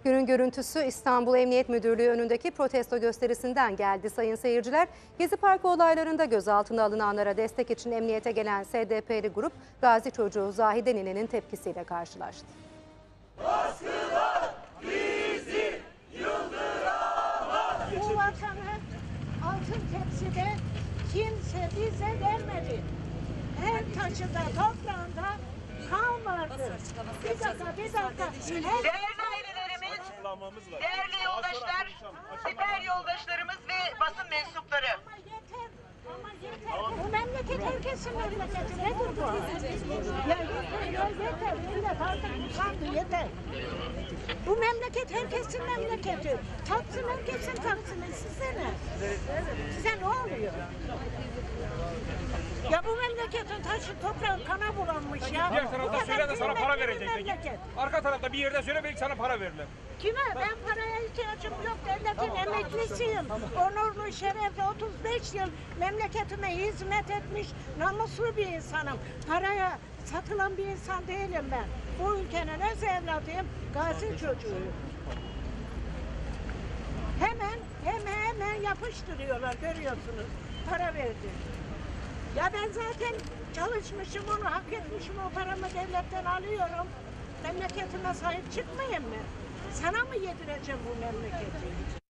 Günün görüntüsü İstanbul Emniyet Müdürlüğü önündeki protesto gösterisinden geldi sayın seyirciler. Gezi Parkı olaylarında gözaltına alınanlara destek için emniyete gelen SDP'li grup gazi çocuğu Zahide Nine'nin tepkisiyle karşılaştı. Baskılar bizi yıldıramaz. Bu vatanı altın tepside kimse bize vermedi. Her taşında, toprağında kan vardı. Bir dakika. Değerli ailelerimiz, değerli yoldaşlar, siper yoldaşlarımız ve basın mensupları. Ama yeter. Bu memleket herkesin memleketi. Nedir bu? Ya yeter. Millet artık usandı, yeter. Bu memleket herkesin memleketi. Taksın herkesin taksını. Size ne? Size ne oluyor? Ya bu memleketin taşı toprağı kana bulanmış ya. Diğer tarafta söyle de sana para verecek. Arka tarafta bir yerde söyle belki sana para verirler. Kime? Ben paraya ihtiyacım yok. Devletin emeklisiyim. Onurlu, şerefli 35 yıl memleketime hizmet etmiş namuslu bir insanım. Paraya satılan bir insan değilim ben. Bu ülkenin öz evladıyım. Gazi çocuğuyum. Hemen yapıştırıyorlar, görüyorsunuz. Para verdi. Ya ben zaten çalışmışım, onu hak etmişim, o paramı devletten alıyorum. Memleketime sahip çıkmayayım mı? Sana mı yedireceğim bu memleketi?